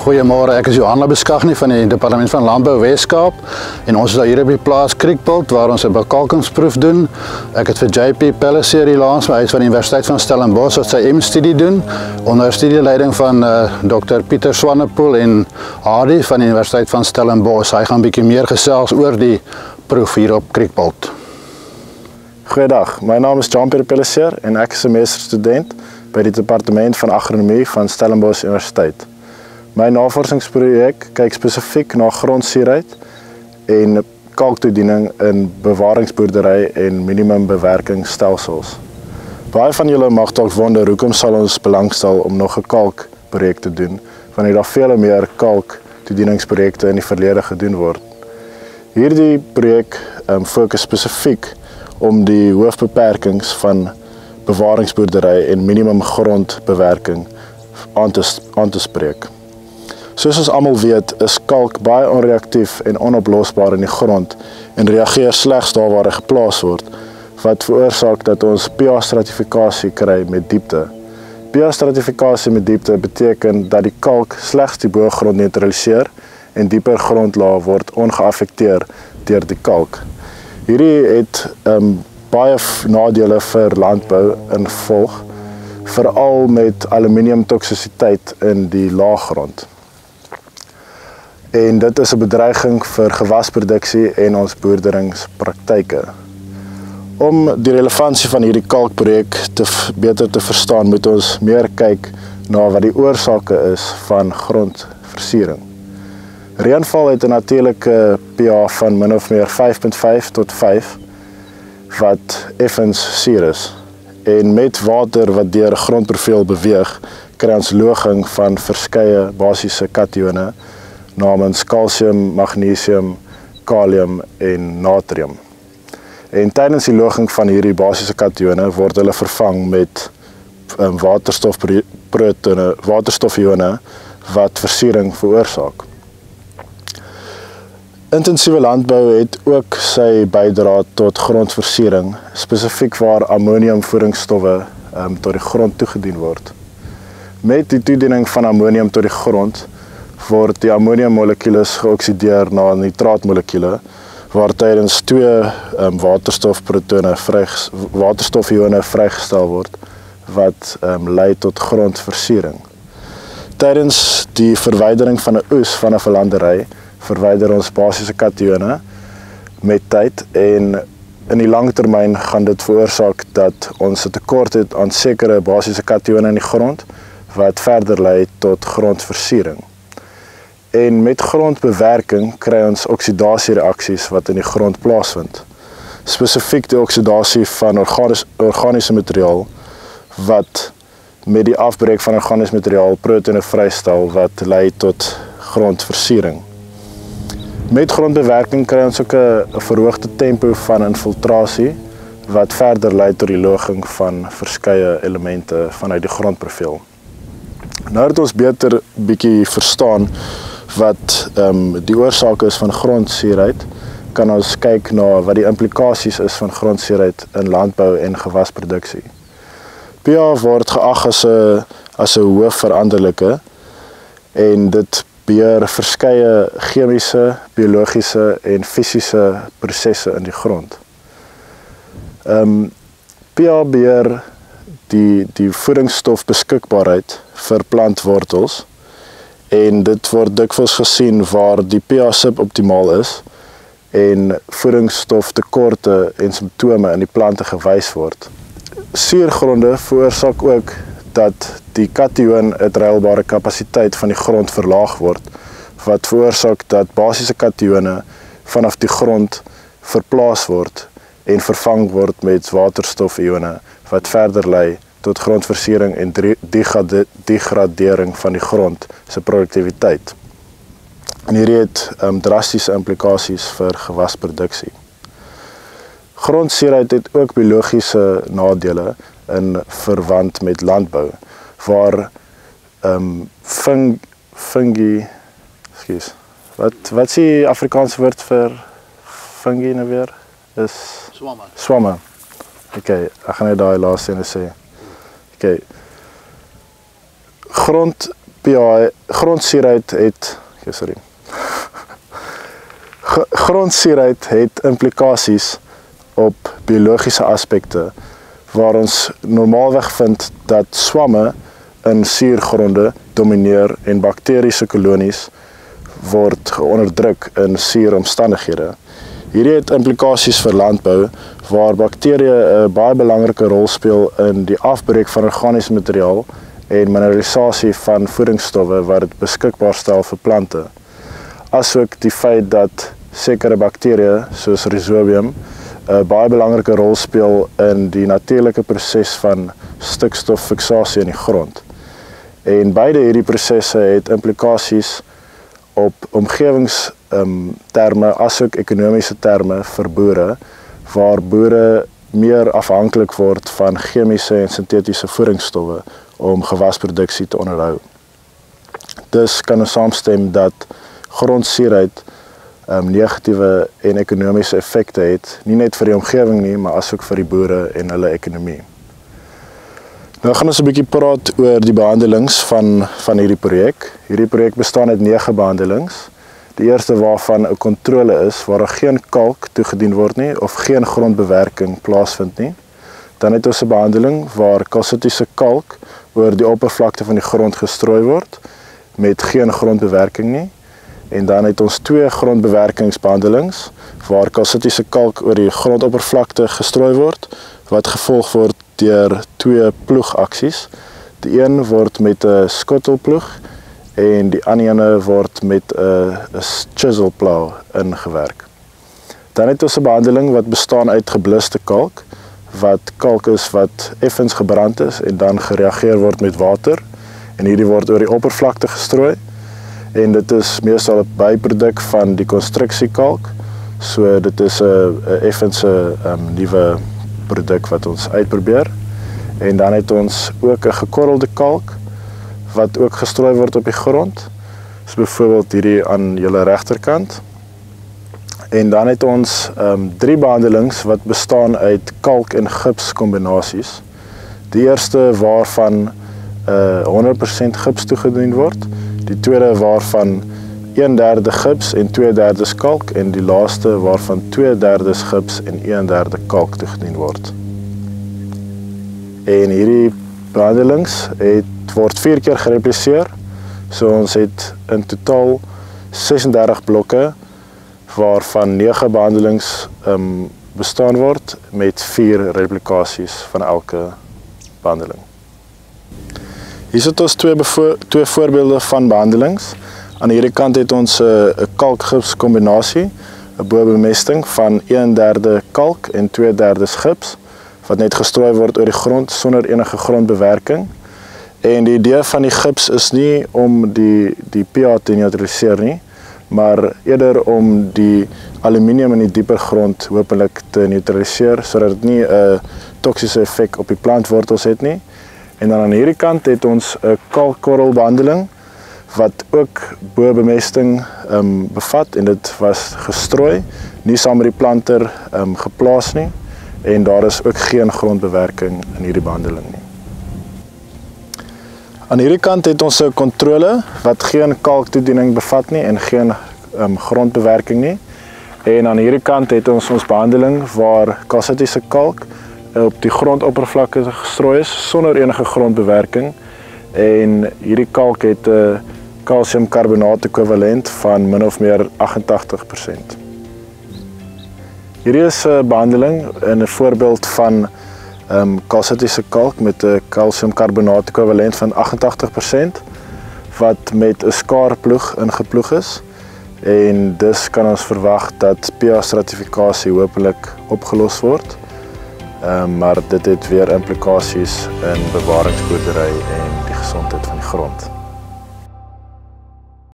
Goeiemôre, ek is Johan Labuschagne van die Departement van Landbou Wes-Kaap en ons is hier op die plaas Kriekbult waar ons 'n bekalkingsproef doen. Ek het vir JP Pellisier hier langs my, hy is van die Universiteit van Stellenbosch wat sy M-studie doen onder studieleiding van Dr. Pieter Swanepoel en Hardy van die Universiteit van Stellenbosch. Hy gaan 'n bietjie meer gesels oor die proef hier op Kriekbult. Goeiedag, my naam is Johan Pellisier en ek is 'n meesterstudent by die Departement van Agronomie van Stellenbosch Universiteit. My navorsingsprojek kyk spesifiek na grondsuurheid en kalktoediening in bewaringsboerdery en minimumbewerkingsstelsels. Baie van julle mag dalk wonder hoekom sal ons belangstel om nog 'n kalkprojek te doen, wanneer daar vele meer kalktoedieningsprojekte in die verlede gedoen word. Hierdie projek fokus spesifiek om die hoofbeperkings van bewaringsboerdery en minimum grondbewerking aan te spreek. Soos ons almal weet, is kalk baie onreaktief en onoplosbaar in die grond en reageer slegs daar waar hy geplaas word, wat veroorsaak dat ons pH-stratifikasie kry met diepte. pH-stratifikasie met diepte beteken dat die kalk slegs die bogrond neutraliseer en dieper grondlaag word ongeaffekteer deur die kalk. Hierdie het baie nadele vir landbou in gevolg, veral met aluminiumtoksisiteit in die laaggrond. En dit is 'n bedreiging vir gewasproduksie en ons boerderingspraktyke. Om die relevantie van hierdie kalkprojek beter te verstaan, moet ons meer kyk na wat die oorsake is van grondversiering. Reënval het 'n natuurlike pH van min of meer 5.5 tot 5, wat effens suur is. En met water wat deur 'n grondprofiel beweeg, kry ons loging van verskeie basiese katione, namens kalsium, magnesium, kalium en natrium. En tydens die loging van hierdie basiese katione word hulle vervang met waterstofione wat versuuring veroorsaak. Intensiewe landbou het ook sy bydra tot grondversiering, spesifiek waar ammoniumvoedingsstowwe tot die grond toegedien word. Met die toediening van ammonium tot die grond word die ammoniummolekules geoksideer na nitraatmolekule, waar tydens twee waterstofione vrygestel word, wat lei tot grondversiering. Tydens die verwydering van 'n oes vanaf 'n landery verwyder ons basiese katione met tyd en in die langtermyn gaan dit veroorsaak dat ons 'n tekort het aan sekere basiese katione in die grond wat verder lei tot grondversiering. En met grondbewerking kry ons oksidasiereaksies wat in die grond plaasvind. Spesifiek die oksidasie van organiese materiaal wat met die afbreek van organiese materiaal protone vrystel wat lei tot grondversiering. Met grondbewerking kry ons ook 'n verhoogde tempo van infiltrasie wat verder lei tot die loging van verskeie elemente vanuit die grondprofiel. Nou dat ons beter bietjie verstaan wat die oorsake is van grondsuurheid, kan ons kyk na wat die implikasies is van grondsuurheid in landbou en gewasproduksie. pH word geag as 'n hoofveranderlike en dit beheer verskeie chemiese, biologiese en fisiese prosesse in die grond. pH beheer die voedingsstofbeskikbaarheid vir plantwortels en dit word dikwels gesien waar die pH suboptimaal is en voedingsstoftekorte en simptome in die plante gewys word. Suurgronde veroorsaak ook dat die kation-uitruilbare kapasiteit van die grond verlaag word, wat veroorsaak dat basiese katione vanaf die grond verplaas word en vervang word met waterstofione, wat verder lei tot grondversiering en degradering van die grond se produktiwiteit. En hierdie het drastiese implikasies vir gewasproduksie. Grondsuurheid het ook biologiese nadele in verwant met landbou, waar fungi, wat is die Afrikaanse woord vir fungi nou weer? Is swamme. Okay, ek gaan net daai laaste ene sê. Okay. pH, grondsuurheid het, grondsuurheid het implikasies op biologiese aspekte, waar ons normaalweg vind dat swamme in suurgronde domineer en bakteriese kolonies word onderdruk in suuromstandighede. Hierdie het implikasies vir landbou, waar bakterieë 'n baie belangrike rol speel in die afbreek van organiese materiaal en mineralisasie van voedingsstowwe wat dit beskikbaar stel vir plante. Asook die feit dat sekere bakterieë, soos Rhizobium, 'n baie belangrike rol speel in die natuurlike proses van stikstoffiksasie in die grond. En beide hierdie prosesse het implikasies op omgewingsterme asook ekonomiese terme vir boere, waar boere meer afhanklik word van chemiese en sintetiese voedingsstowwe om gewasproduksie te onderhou. Dus kan ons saamstem dat grondsuurheid negatiewe en ekonomiese effekte het, nie net vir die omgewing nie, maar asook vir die boere en hulle ekonomie. Nou gaan ons 'n bietjie praat oor die behandelings van hierdie projek. Hierdie projek bestaan uit 9 behandelings. Die eerste waarvan 'n kontrole is, waar daar geen kalk toegedien word nie of geen grondbewerking plaasvind nie. Dan het ons 'n behandeling waar kalsitiese kalk oor die oppervlakte van die grond gestrooi word met geen grondbewerking nie. En dan het ons 2 grondbewerkingsbehandelings waar kalsitiese kalk oor die grondoppervlakte gestrooi word, wat gevolg word deur 2 ploegaksies. Die een word met 'n skottelploeg en die ander ene word met 'n chiselplow ingewerk. Dan het ons 'n behandeling wat bestaan uit gebluste kalk, wat kalk is wat effens gebrand is en dan gereageer word met water, en hierdie word oor die oppervlakte gestrooi, en dit is meestal 'n byproduk van die konstruksiekalk, so dit is 'n effense nuwe produk wat ons uitprobeer. En dan het ons ook 'n gekorrelde kalk wat ook gestrooi word op die grond, so byvoorbeeld hierdie aan julle regterkant. En dan het ons 3 behandelings wat bestaan uit kalk en gips kombinasies. Die eerste waarvan 100% gips toegedien word, die tweede waarvan 1/3 gips en 2/3 kalk, en die laaste waarvan 2/3 gips en 1/3 kalk toegedien word. En hierdie behandelings word 4 keer gerepliseer, so ons het in totaal 36 blokke, waarvan 9 behandelings bestaan word met 4 replikasies van elke behandeling. Hier sit ons twee voorbeelde van behandelings. Aan hierdie kant het ons 'n kalk-gips kombinasie, 'n bobemesting van 1/3 kalk en 2/3 gips, wat net gestrooi word oor die grond sonder enige grondbewerking. En die idee van die gips is nie om die pH te neutraliseer nie, maar eerder om die aluminium in die dieper grond hopelik te neutraliseer, sodat dit nie 'n toksiese effek op die plantwortels het nie. En dan aan hierdie kant het ons 'n kalkkorrelbehandeling wat ook bobemesting bevat, en dit was gestrooi, nie saam met die planter geplaas nie, en daar is ook geen grondbewerking in hierdie behandeling nie. Aan hierdie kant het ons 'n kontrole wat geen kalktoediening bevat nie en geen grondbewerking nie. En aan hierdie kant het ons behandeling waar kalsitiese kalk op die grondoppervlakte gestrooi is sonder enige grondbewerking, en hierdie kalk het 'n kalsiumkarbonaat ekwivalent van min of meer 88%. Hierdie is 'n behandeling in 'n voorbeeld van kalsitiese kalk met 'n kalsiumkarbonaat ekwivalent van 88%, wat met 'n skaarploeg ingeploeg is, en dus kan ons verwag dat pH-stratifikasie hopelik opgelos word, maar dit het weer implikasies in bewaringsboerdery en die gesondheid van die grond.